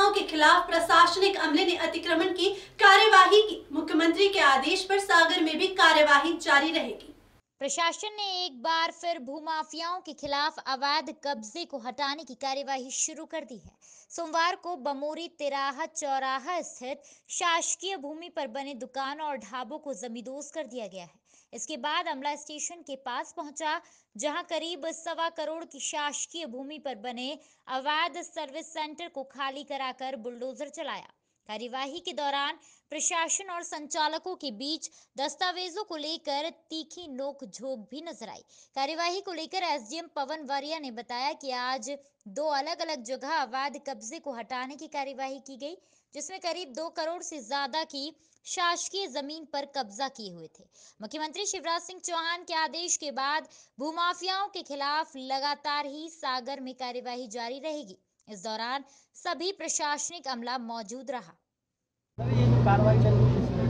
माफियाओं के खिलाफ प्रशासनिक अमले ने अतिक्रमण की कार्यवाही की। मुख्यमंत्री के आदेश पर सागर में भी कार्यवाही जारी रहेगी। प्रशासन ने एक बार फिर भूमाफियाओं के खिलाफ अवैध कब्जे को हटाने की कार्यवाही शुरू कर दी है। सोमवार को बमोरी तिराहा चौराहा स्थित शासकीय भूमि पर बने दुकानों और ढाबों को जमींदोज कर दिया गया है। इसके बाद अमला स्टेशन के पास पहुंचा, जहां करीब 1.25 करोड़ की शासकीय भूमि पर बने अवैध सर्विस सेंटर को खाली कराकर बुलडोजर चलाया। कार्यवाही के दौरान प्रशासन और संचालकों के बीच दस्तावेजों को लेकर तीखी नोक-झोंक भी नजर आई। कार्यवाही को लेकर एसडीएम पवन वरिया ने बताया कि आज 2 अलग-अलग जगह अवैध कब्जे को हटाने की कार्यवाही की गई, जिसमें करीब 2 करोड़ से ज्यादा की शासकीय जमीन पर कब्जा किए हुए थे। मुख्यमंत्री शिवराज सिंह चौहान के आदेश के बाद भूमाफियाओं के खिलाफ लगातार ही सागर में कार्यवाही जारी रहेगी। इस दौरान सभी प्रशासनिक अमला मौजूद रहा। ये जो कार्रवाई चल रही है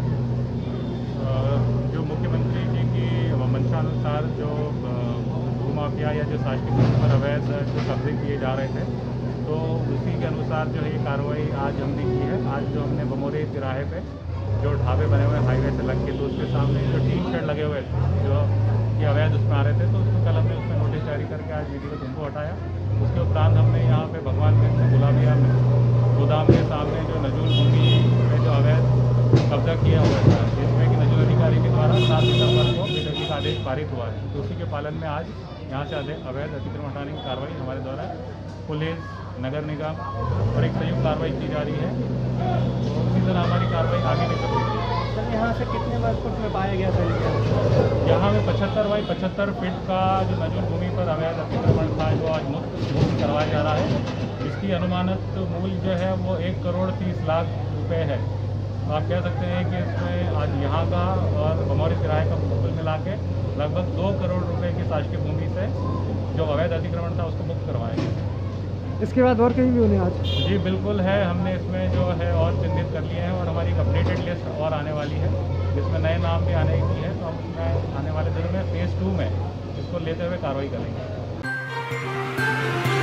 जो मुख्यमंत्री जी की मंशानुसार जो भूमाफिया या जो शासकीय भूमि पर अवैध जो कब्जे किए जा रहे थे, तो उसी के अनुसार जो है ये कार्रवाई आज हमने की है। आज जो हमने बमोरी तिराहे पे जो ढाबे बने हुए हाईवे से लग के, तो उसके सामने जो टीन शेड लगे हुए थे जो कि अवैध उसमें आ रहे थे, तो उसको कल हमने उसमें नोटिस जारी करके आज वीडियो उनको हटाया। उसके उपरांत हमने यहाँ पे भगवानगंज में गुलाबिया में गोदाम के सामने जो नजूल भूमि में जो अवैध कब्जा किया हुआ था, जिसमें कि नजूल अधिकारी के द्वारा 7 सितंबर को बेदखली का आदेश पारित हुआ है, तो उसी के पालन में आज यहाँ से अवैध अतिक्रमण हटाने की कार्रवाई हमारे द्वारा पुलिस, नगर निगम और एक संयुक्त कार्रवाई की जा रही है। तो उसी तरह हमारी कार्रवाई आगे भी चल रही है। सर, यहाँ से कितने वर्ग फुट में पाया गया था? यहाँ में 75 बाई 75 फीट का जो नजूल भूमि पर अवैध अतिक्रमण था, जो आज मुक्त करवाया जा रहा है। इसकी अनुमानित मूल्य जो है वो 1 करोड़ 30 लाख रुपए है। तो आप कह सकते हैं कि इसमें आज यहाँ का और बमोरी तिराहे का कुल मिला के लगभग 2 करोड़ रुपए की शासकीय भूमि से जो अवैध अतिक्रमण था उसको मुक्त करवाया गया। इसके बाद और कहीं भी होने आज? जी बिल्कुल है, हमने इसमें जो है और चिन्हित कर लिए हैं और हमारी एक अपडेटेड लिस्ट और आने वाली है, जिसमें नए नाम भी आने की है। तो हम उसमें आने वाले दिनों में फेज़ 2 में इसको लेते हुए कार्रवाई करेंगे।